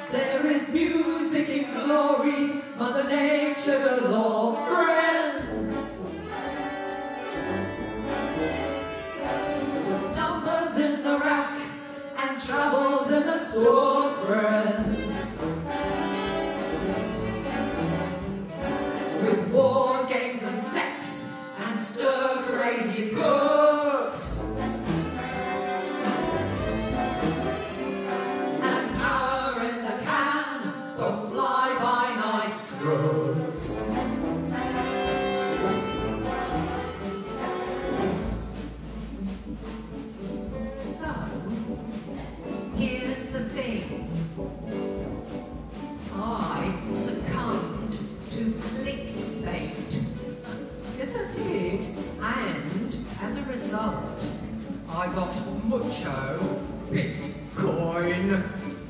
There is music in glory, Mother Nature galore, friends. Numbers in the rack and travels in the store, friends. With war games and sex and stir-crazy cooks. I got mucho Bitcoin.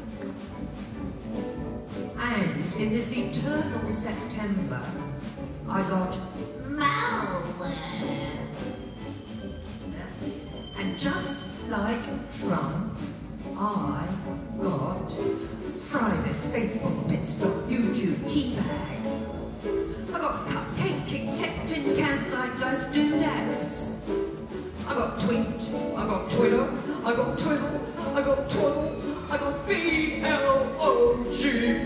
And in this eternal September, I got malware. That's it. And just like Trump, I got Friday's Facebook, Pitstop, YouTube, Teabag. I got Cupcake, Kick, Tech, Tin Can, Zeitgeist, Doodads. I got Tweet, I got Twitter, I got Twiddle, I got Twaddle, I got B-L-O-G.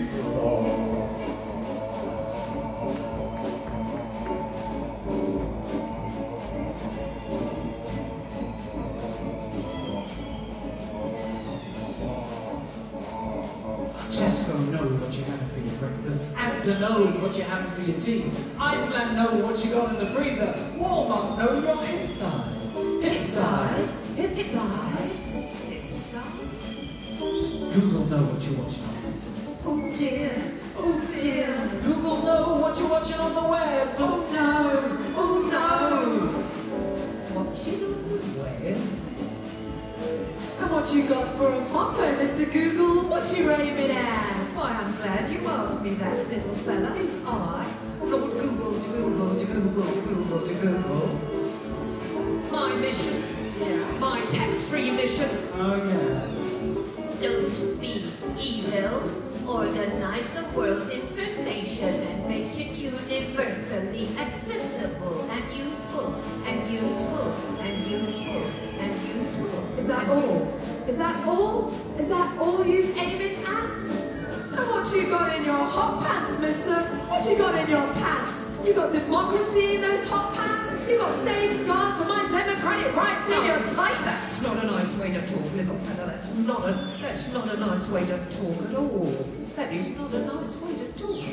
Tesco knows what you're having for your breakfast. Asda knows what you're having for your tea. Iceland knows what you got in the freezer. Walmart knows your hip size. Hip size? Hip size? Hip size? Google knows what you're watching on the internet. Oh dear, oh dear. Google knows what you're watching on the web. Oh no, oh no. Watching on the web? And what you got for a motto, Mr. Google? What you aiming at? Why, I'm glad you asked me that, little fella. It's I, Lord Google, to Google, to Google, to Google, to Google. My mission, my tax-free mission. Oh yeah. Don't be evil. Organize the world's information and make it universally accessible and useful and useful and useful and useful. Is that all? Is that all? Is that all you're aiming at? And what you got in your hot pants, mister? What you got in your pants? You got democracy in those hot pants? You got safeguards for my democratic rights in your tight? That's not a nice way to talk, little fella. That's not a nice way to talk at all. That is not a nice way to talk.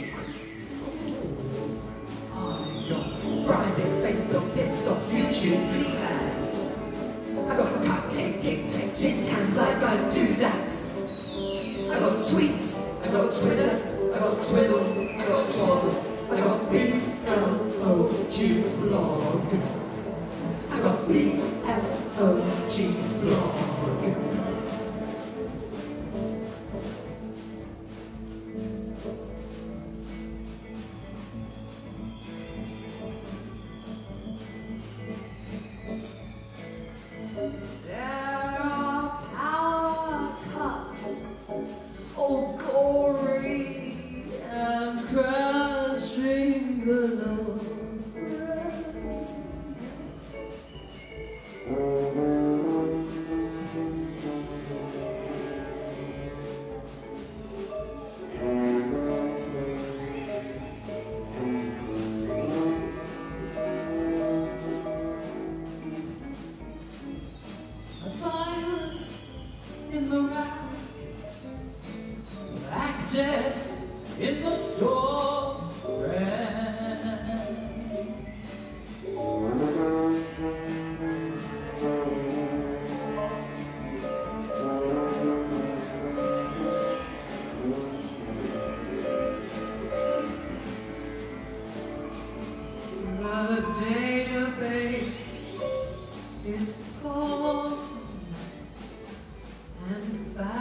I got Friday's Facebook, Pitstop, YouTube, Teabag. I got Cupcake, Kick, Tech, Tin Can, Zeitgeist, Doodads. I got Tweet, I got Twitter, I got Twiddle, I got Twaddle, I got B-L-O-G blog. I got B-L-O-G blog. is gone and back.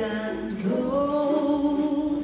and cold.